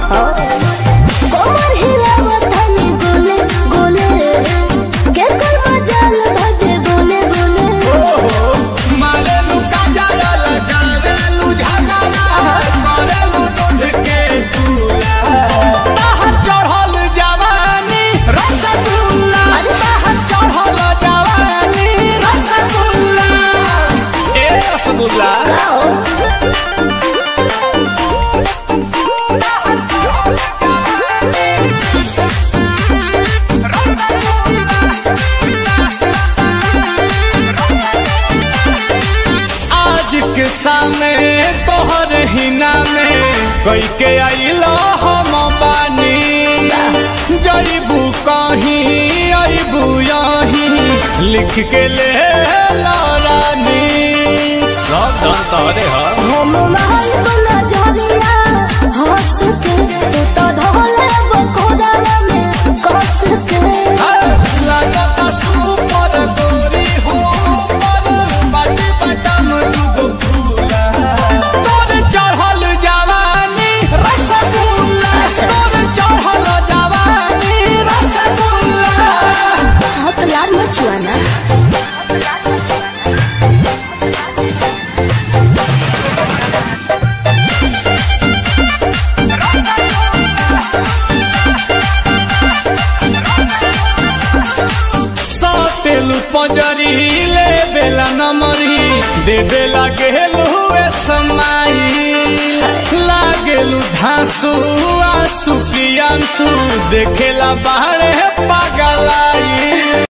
कोमर हिलावत हनी गोले गोले के कर मजाल भजे बोले बोले मारे लुका जरा लगा लू झगड़ा मारे लू दूध के दूल्हा बाहर चढ़ल जवानी रसगुल्ला बाहर चढ़ल जवानी रसगुल्ला ए रसगुल्ला के सामने तोहर हिना में कई के आइलो हम बानी जईबू कहीं अबू यहीं लिख के ले रानी सब धन तोरे हम महल बना झरिया हंस के तू तो धोले बकोड़ा में कस के लगता सुपर गोरी हो पर बाटी बटम दुगो फूला तोरे चढ़ल जवानी रसगुल्ला तोरे चढ़ल जवानी रसगुल्ला हाथ लाल मचुआना तेलू पंजरी ले बेला नमरी दे बेला गेलू समाई लागेलू धांसू आंसू प्रियांशु देखेला बाहर पागलाई।